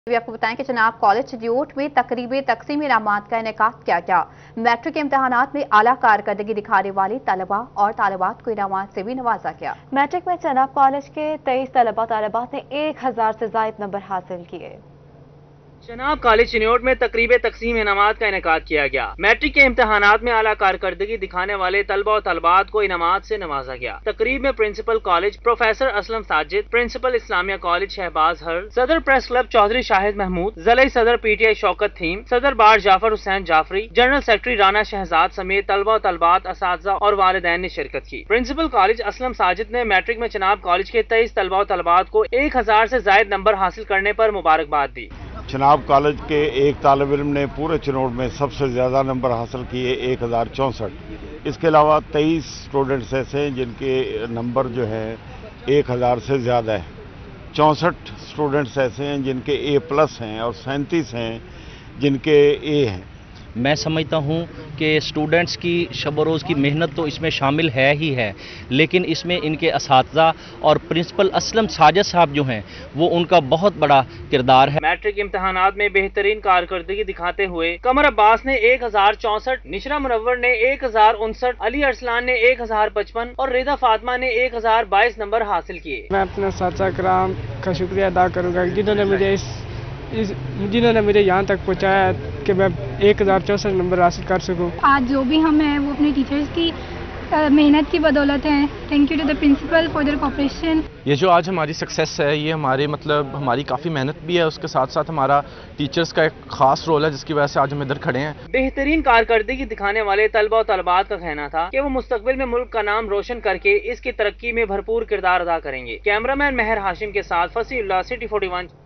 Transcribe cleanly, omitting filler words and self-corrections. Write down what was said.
भी आपको बताएं कि जनाब कॉलेज शेड्यूट में तकरीब तकसीम इनामात का इनेकाद किया गया। मैट्रिक के इम्तहानात में आला कारकर्दगी दिखाने वाले तलबा और तालिबात को इनामात से भी नवाजा गया। मैट्रिक में जनाब कॉलेज के 23 तलबा तालिबात ने 1000 से ज्यादा नंबर हासिल किए। जनाब कॉलेज शेड्यूट में तकरीब तकसीम इनामात का इनेकाद किया गया। मैट्रिक के इम्तहानात में आला कारकर्दगी दिखाने वाले तलबा और तलबात को इनामात से नवाजा गया। तकरीब में principal college professor Aslam Sajid, principal Islamia college Shahbaz हर, सदर प्रेस क्लब चौधरी शाहिद महमूद, ज़िला सदर PTI शौकत थीम, सदर bar Jafar Hussain Jafri, general secretary Rana Shahzad समेत तलबा और तलबात, असातिज़ा और वालिदैन ने शिरकत की। प्रिंसिपल कॉलेज असलम साजिद ने मैट्रिक में चनाब कॉलेज के 23 तलबा और तलबात को 1000 से ज्यादा नंबर हासिल करने पर मुबारकबाद दी। चनाब कॉलेज के एक तालिब इल्म ने पूरे चिनोट में सबसे ज़्यादा नंबर हासिल किए 1064। इसके अलावा 23 स्टूडेंट्स ऐसे हैं जिनके नंबर जो है 1000 से ज़्यादा है। 64 स्टूडेंट्स ऐसे हैं जिनके A+ हैं और 37 हैं जिनके A हैं। मैं समझता हूँ कि स्टूडेंट्स की शब रोज़ की मेहनत तो इसमें शामिल है ही है, लेकिन इसमें इनके असातिज़ा और प्रिंसिपल असलम साजिद साहब जो हैं वो उनका बहुत बड़ा किरदार है। मैट्रिक इम्तहानात में बेहतरीन कारकर्दगी दिखाते हुए कमर अब्बास ने 1064, निशरा मुनव्वर ने 1059, अली अरसलान ने 1055 और रिदा फातिमा ने 1022 नंबर हासिल किए। मैं अपने साथी कराम का शुक्रिया अदा करूँगा जिन्होंने मुझे यहाँ तक पहुँचाया कि मैं 1064 नंबर हासिल कर सकूँ। आज जो भी हम हैं वो अपने टीचर्स की मेहनत की बदौलत हैं। Thank you to the principal for their cooperation. ये जो आज हमारी सक्सेस है ये हमारी काफ़ी मेहनत भी है, उसके साथ साथ हमारा टीचर्स का एक खास रोल है जिसकी वजह से आज हम इधर खड़े हैं। बेहतरीन कारकर्दगी दिखाने वाले तलबा और तलबात का कहना था कि वो मुस्तकबिल में मुल्क का नाम रोशन करके इसकी तरक्की में भरपूर किरदार अदा करेंगे। कैमरामैन मेहर हाशिम के साथ फसीउल्लाह, सिटी 41।